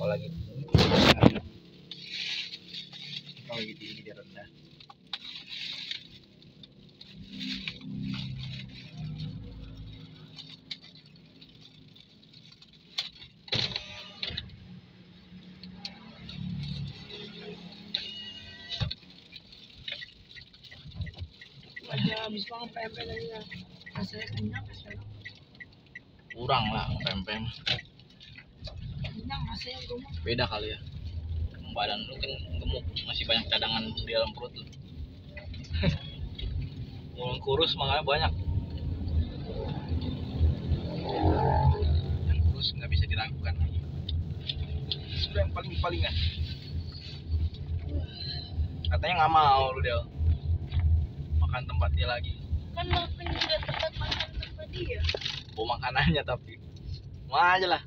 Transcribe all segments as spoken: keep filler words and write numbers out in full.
kalau lagi kalau lagi tinggi dia rendah. Aja habis banget pempek tadi ya. Rasanya kenyang sekarang. Kurang lah pempek. Kenyang rasanya gemuk. Beda kali ya. Badan lu kan gemuk, masih banyak cadangan di dalam perut lu. Mau kurus makanya banyak. Yang kurus nggak bisa diragukan. Sudah yang paling palingan. Katanya nggak mau lu Del. Makan tempat dia lagi. Kan makan juga tempat makan tempat dia. Bawa makanannya tapi. Mau aja lah.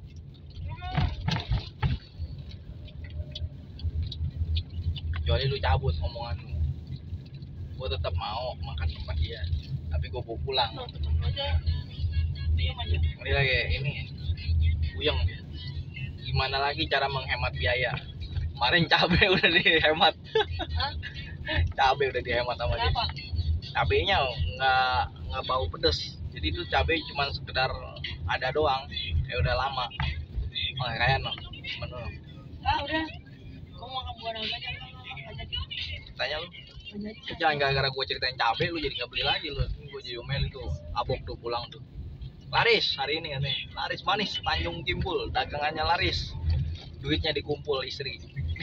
Kecuali lu cabut omongan lu, gue tetap mau makan tempat dia, tapi gue bawa pulang. Nah, tetap aja diam aja. Ini lagi ini puyeng dia. Gimana lagi cara menghemat biaya? Kemarin cabai udah dihemat. Hah? Cabai udah dihemat sama dia. Kenapa? Cabainya nggak nggak bau pedes, jadi itu cabai cuma sekedar ada doang, ya udah lama. Oh, kayak no, menu. Ah udah, kamu makan buah naga aja. Tanya lu. Jadi Jangan gara-gara gue ceritain cabai lu jadi nggak beli lagi lu. Gue jadi omel itu abok tuh pulang tuh. Laris hari ini katanya. Laris manis Tanjung Kimpul, dagangannya laris. Duitnya dikumpul istri.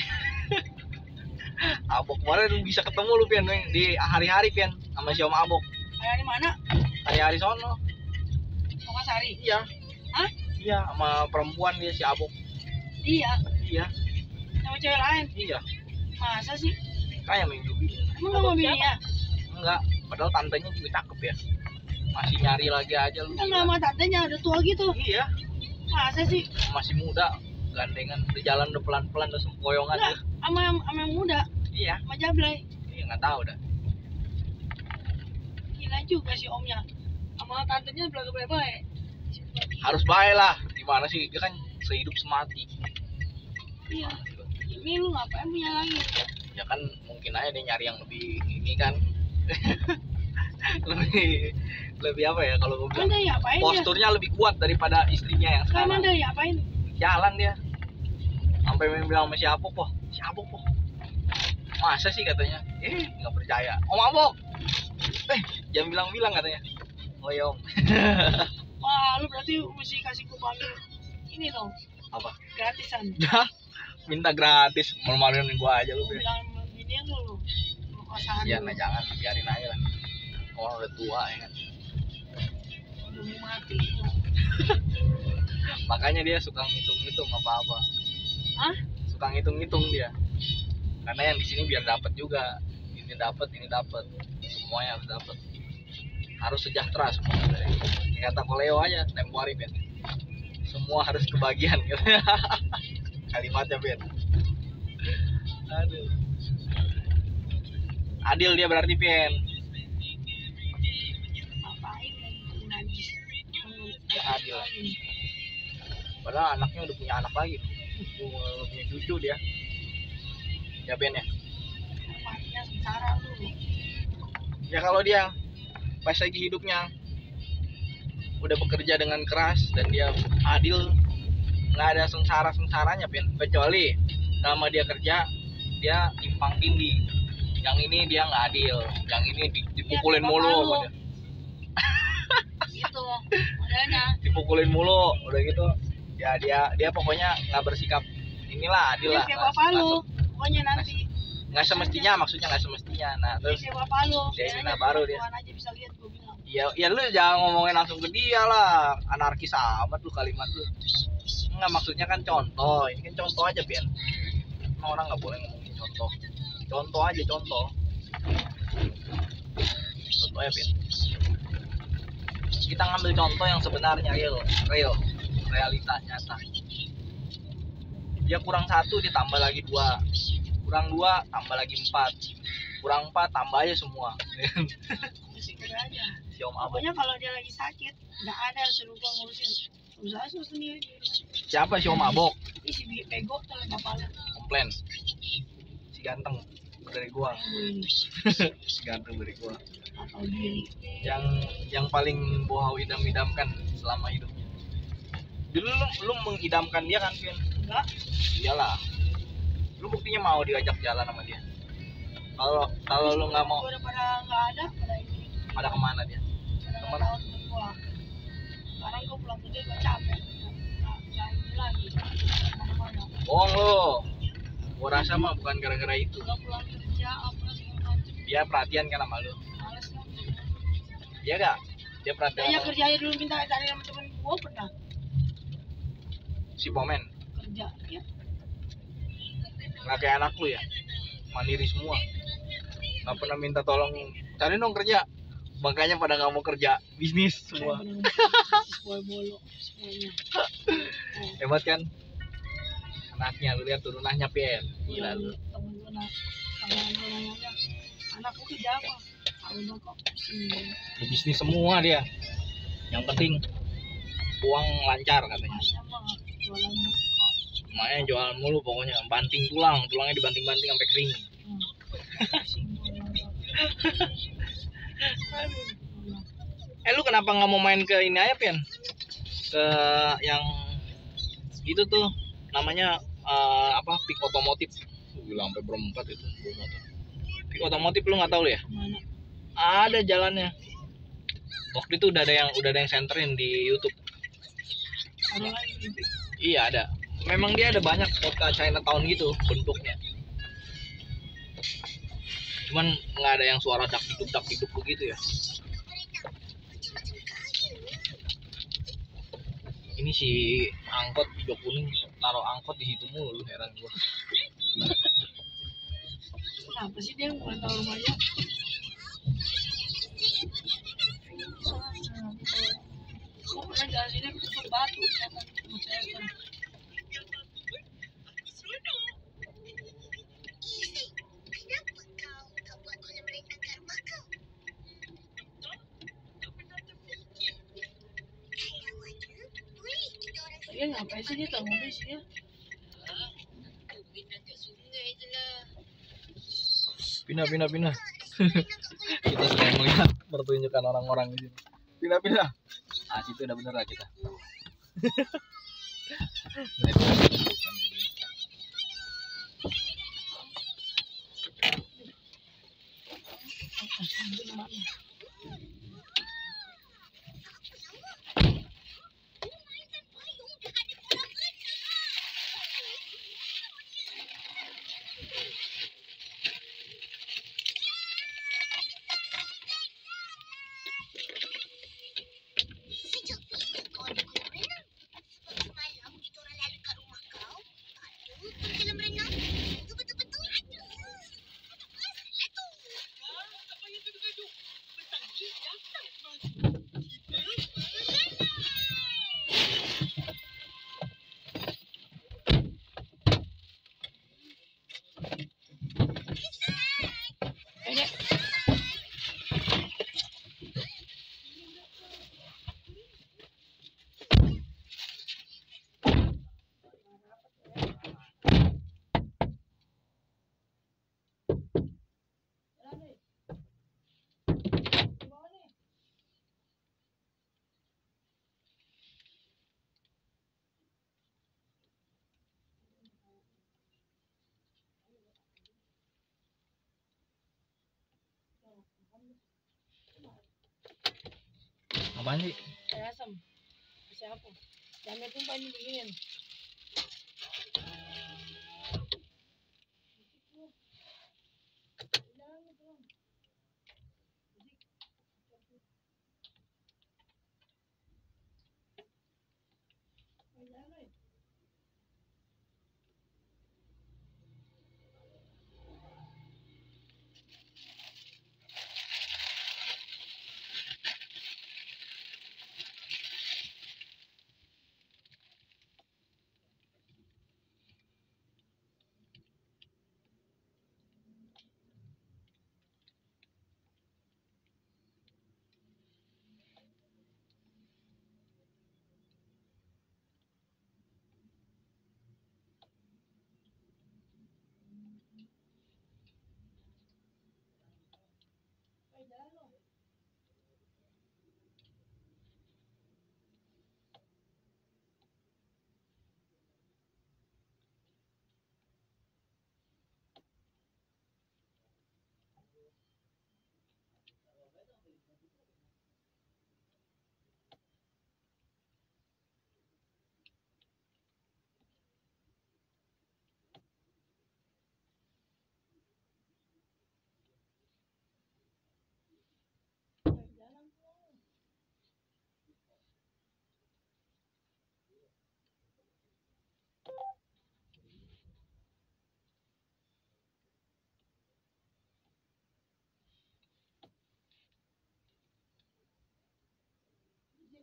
Abok kemarin bisa ketemu lu Pian di hari-hari Pian sama si Om Abok. hari mana? Hari-hari sono. Mokasari. Iya. Hah? Iya sama perempuan dia si Abok. Iya. Iya. Sama cewek lain. Iya. Masa sih? Kayak minggu ini. Emang gak mau bininya? Enggak, padahal tantenya juga cakep ya. Masih nyari lagi aja lu. Kan sama tantenya udah tua gitu. Iya. Masa sih? Masih muda, gandengan di jalan udah pelan-pelan udah sempoyongan Enggak, tuh. sama yang sama yang muda, Iya. sama Jablay. Iya nggak tahu dah. Gila juga sih omnya. Sama tantenya belaga baik. Harus baik lah. Gimana sih dia kan sehidup semati. Iya. Ini lu ngapain punya lagi? Ya kan mungkin aja dia nyari yang lebih ini kan. lebih lebih apa ya kalau gue Kan bilang. dia apain dia? Posturnya lebih kuat daripada istrinya yang Kan sekarang. dia apain? Jalan dia. Sampai main bilang sama si Abok, "Wah, si Abok, wah. Masa sih katanya?" Eh, nggak percaya. Om Abok. Eh, jangan bilang-bilang katanya. Oh ya Om. Wah, lu berarti mesti kasih kupon ini dong, Apa? gratisan. Dah, minta gratis. Malu-maluin gua aja lu. Lu Be. bilang gini lu lu. Lu kosan. Ya, nah jangan biarin aja lah. Orang udah tua ya kan. Udah mau mati. Makanya dia suka ngitung-ngitung apa-apa. Hah? Suka ngitung-ngitung dia. Karena yang di sini biar dapat juga. Ini dapat, ini dapat. Semuanya harus dapat. Harus sejahtera semua. Kata Koleo aja tempo hari Ben. Semua harus kebagian gitu. Kalimatnya Ben. Aduh. Adil dia berarti Ben. Ngapain lagi najis? Ya adil. Padahal anaknya udah punya anak lagi. Udah punya cucu dia. Ya Ben ya. Matinya sengsara lu. Ya kalau dia pas lagi hidupnya udah bekerja dengan keras dan dia adil, nggak ada sengsara-sengsaranya Ben. Kecuali selama dia kerja dia timpang tindih. Yang ini dia nggak adil, yang ini dipukulin Ya, mulu bapak sama lu. dia. Gitu modelnya. Dipukulin mulu udah gitu. Ya dia dia pokoknya nggak bersikap inilah adil Dia lah. kayak Nggak- bapak nggak lu. se- Pokoknya nanti nggak semestinya, maksudnya nggak semestinya. Nah dia terus kayak bapak lu. dia Biar ini aja baru dia. Tuhan aja bisa lihat gua bilang. Ya, ya lu jangan ngomongin langsung ke dia lah, anarkis amat lu kalimat lu. Enggak, maksudnya kan contoh, ini kan contoh aja Pian. Emang orang nggak boleh ngomongin contoh. Contoh aja contoh. Contoh ya Pian. Kita ngambil contoh yang sebenarnya real, real, realita nyata. Dia kurang satu ditambah lagi dua, kurang dua tambah lagi empat, kurang empat tambah aja semua. Mesti kira aja. Si Om Abok. Pokoknya kalau dia lagi sakit, nggak ada suruh gua ngurusin. Usaha suruh sendiri. Siapa si Om Abok? Isi bi- bego tuh kepala. komplain si ganteng dari gua. Si ganteng dari gua Atau diri. yang yang paling bohau idam-idamkan selama hidupnya. Dulu lu, lu mengidamkan dia kan, Vin? Enggak. Iyalah, lu buktinya mau diajak jalan sama dia. Kalau kalau lu nggak mau, Udah pada nggak ada, pada ini. pada kemana dia? Pada Kemana? tahun gua. Sekarang gua pulang kerja gua capek. Nah, nggak ini lagi. Mana-mana. Bohong lu. Gua rasa mah bukan gara-gara itu. Udah pulang kerja apa segala macem. Dia perhatian kan sama lu. Males kan. Iya gak? Dia perhatian Dia sama lu. kerja aja dulu minta cari sama temen gua pernah Si Pomen. kerja ya. Nggak kayak anak lu ya, mandiri semua. Nggak pernah minta tolong cari dong kerja. Makanya pada nggak mau kerja, bisnis semua. Semua bolo semuanya. Hebat kan? Anaknya, lu lihat turunannya Pian. Gila lu. Temen gua nak, temen gua nanya, anak lu kerja apa? Tahu dong kok pusing. Di bisnis semua dia. Yang penting uang lancar katanya. Aja mah jualan mulu kok. Makanya jual mulu pokoknya, banting tulang, tulangnya dibanting-banting sampai kering. Hmm. Pusing gua. Eh lu kenapa nggak mau main ke ini aja Pian? Ke yang itu tuh namanya eh, apa? Pik otomotif. Gila sampai berempat itu bawa motor. Pik otomotif lu nggak tahu lu ya? Mana? Ada jalannya. Waktu itu udah ada yang udah ada yang senterin di YouTube. Ada lagi gitu. Iya ada. Memang dia ada banyak kota Chinatown gitu bentuknya. Cuman nggak ada yang suara dak diduk dak diduk begitu ya. Ini si angkot hijau kuning taruh angkot di situ mulu, heran gua. Kenapa sih dia nggak tahu rumahnya? Gua pernah jalan sini tusuk batu, setan sama setan. Dia ngapain sih dia tahu mobil sih ya? Pindah pindah pindah. Kita sedang melihat pertunjukan orang-orang di sini. Pindah pindah. Ah situ udah bener lah kita. Nah, itu kan pertunjukan. Ini Apaan sih? kayak asam. Siapa? Jangan tumpah ini dingin.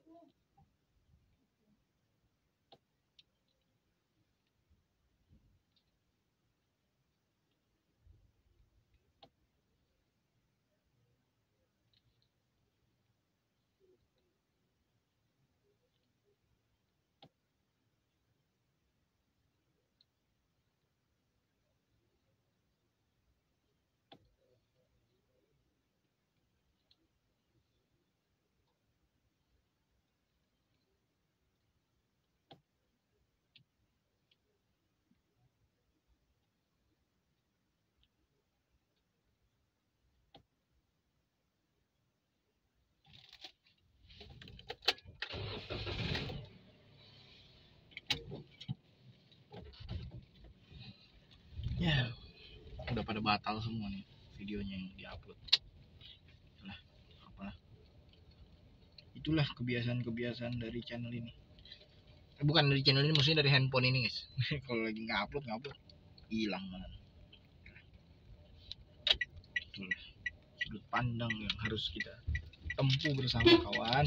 Ya, udah pada batal semua nih videonya yang diupload. Lah, apalah. Itulah kebiasaan-kebiasaan dari channel ini. Eh, bukan dari channel ini, maksudnya dari handphone ini, guys. Kalau lagi nggak upload, nggak upload, hilang malah. Itulah sudut pandang yang harus kita tempuh bersama kawan.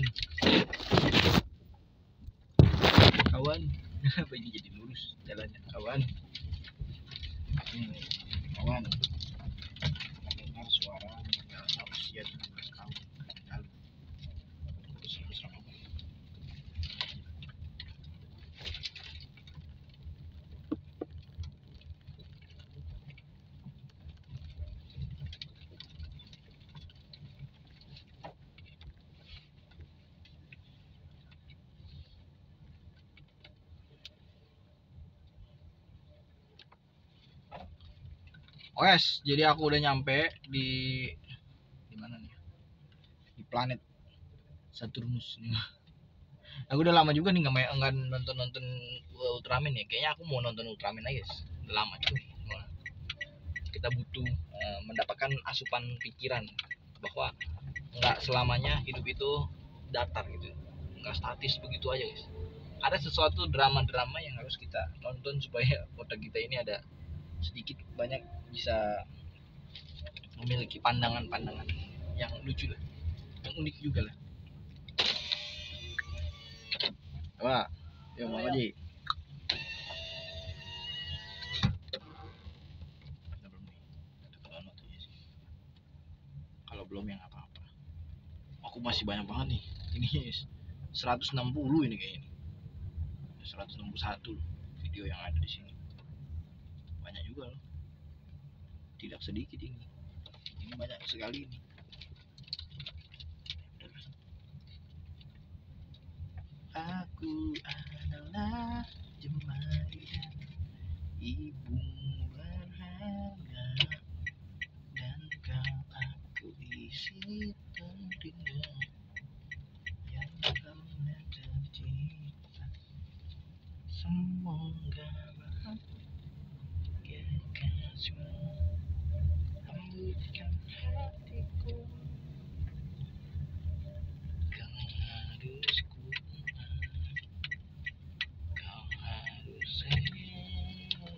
Kawan, apa ini jadi lurus jalannya, kawan? Hmm, kawan, mendengar suara meninggalnya usia tujuh belas tahun lalu. Terus terus apa? Oke, jadi aku udah nyampe di di mana nih? Di planet Saturnus nih. Aku udah lama juga nih nggak main nggak nonton nonton Ultraman ya. Kayaknya aku mau nonton Ultraman aja. Udah lama cuy. Kita butuh uh, mendapatkan asupan pikiran bahwa nggak selamanya hidup itu datar gitu, nggak statis begitu aja guys. Ada sesuatu drama-drama yang harus kita tonton supaya otak kita ini ada sedikit banyak bisa memiliki pandangan-pandangan yang lucu lah, yang unik juga lah. Wah, ya mau aja. Kalau belum yang apa-apa. Aku masih banyak banget nih. Ini seratus enam puluh ini kayaknya. seratus enam puluh satu video yang ada di sini. Banyak juga loh. Tidak sedikit ini. Ini banyak sekali ini. Aku adalah jemari dan ibu berharga, dan kau aku isi tentunya yang pernah tercipta. Semoga bahagiakan semua, lembutkan hatiku. Kau harus kuat, kau harus hebat.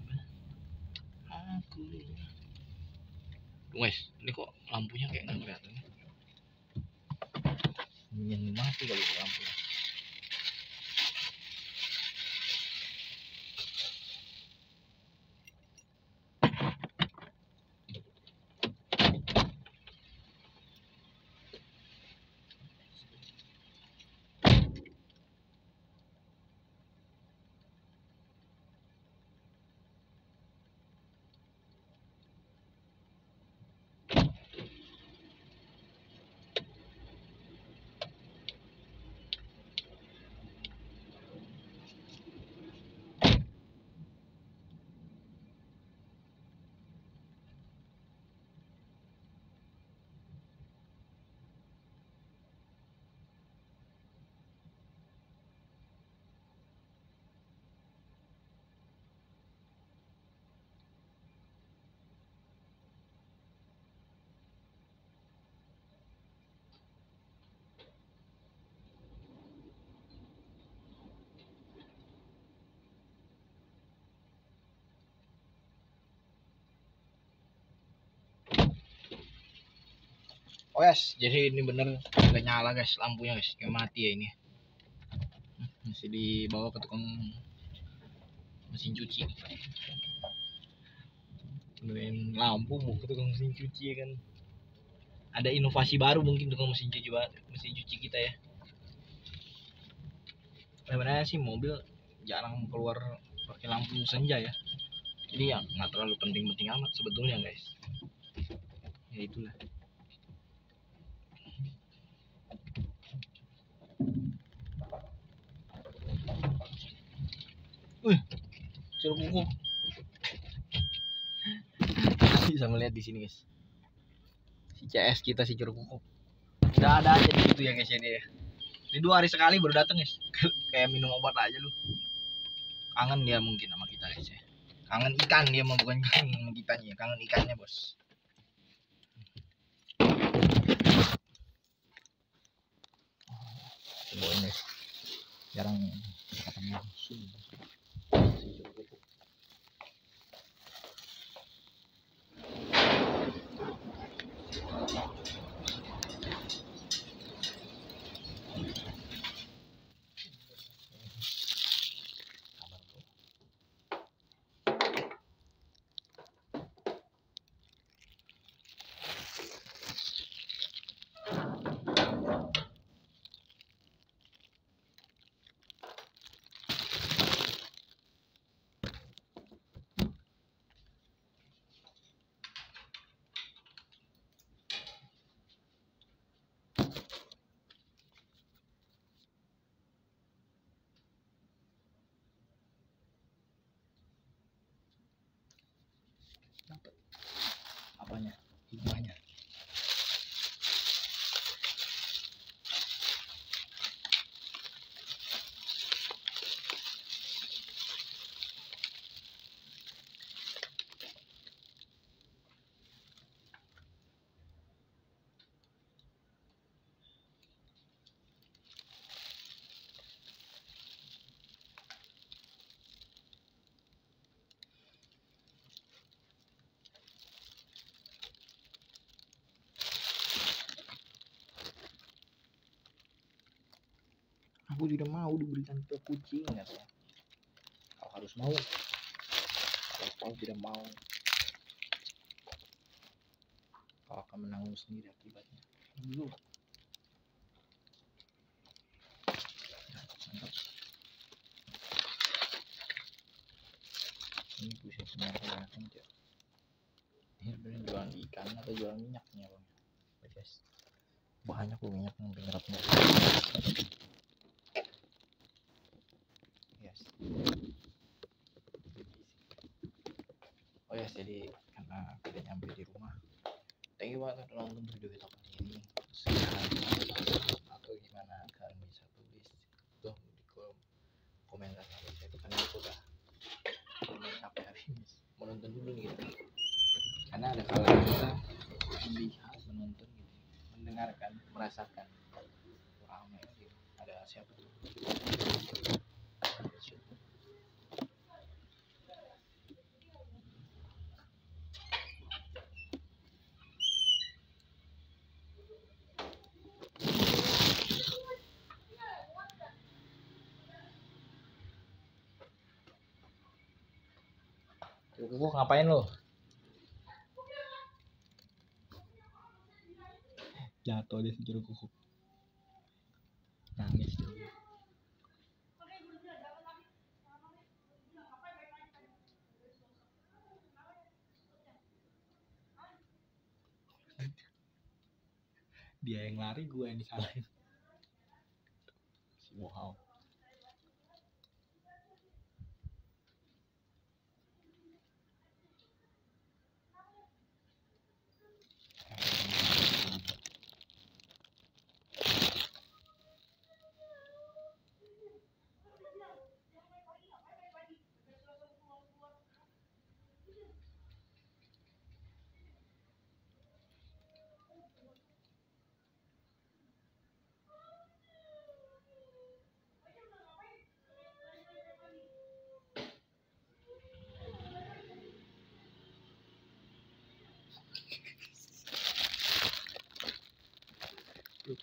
Aku Wes, ini kok lampunya kayak nggak kelihatan. Ingin mati kalau lampu. Oh yes, jadi ini bener nggak nyala guys lampunya guys, kayak mati ya ini. Masih dibawa ke tukang mesin cuci. Benerin lampu mau ke tukang mesin cuci ya kan. Ada inovasi baru mungkin tukang mesin cuci mesin cuci kita ya. Sebenarnya sih mobil jarang keluar pakai lampu senja ya. Jadi ya nggak terlalu penting-penting amat sebetulnya guys. Ya itulah. Wih, curug kuku. Bisa melihat di sini guys. Si C S kita si curug kuku. Udah ada aja di situ ya guys ya dia. Ini dua hari sekali baru datang guys. Kayak minum obat aja lu. Kangen dia mungkin sama kita guys ya. Kangen ikan dia mah bukan kangen sama kitanya, kangen ikannya bos. Coba ini jarang ketemu langsung. Apanya? Hikmahnya. Aku tidak mau diberikan ke kucing ya. Kau harus mau. Kalau kau tidak mau, kau akan menanggung sendiri akibatnya. Dulu. Mantap. Ini pusing semua orang aja. Ini sebenarnya jualan ikan atau jualan minyaknya bang? Guys, banyak kok minyak yang penyerapnya. Yes. Oh ya, yes, jadi karena tidak nyampe di rumah, thank you banget udah nonton video kita kali ini. Atau gimana kalian bisa tulis tuh di kolom komentar apa saya karena aku udah udah capek hari ini menonton dulu nih gitu. Karena ada kalanya kita melihat menonton gitu, mendengarkan, merasakan ramai gitu. Ada siapa tuh? Kuku ngapain lo? Jatuh dia si jeruk kuku. Nangis tuh. Dia yang lari, gue yang disalahin. Si wow.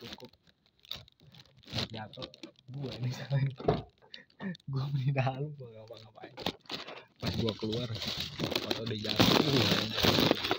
cukup. Jatuh gua nih sekarang. Gua di dalam gua ngapa-ngapain. Pas gua keluar foto dia jatuh.